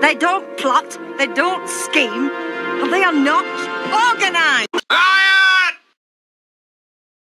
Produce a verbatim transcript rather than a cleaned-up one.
They don't plot, they don't scheme, and they are not organised.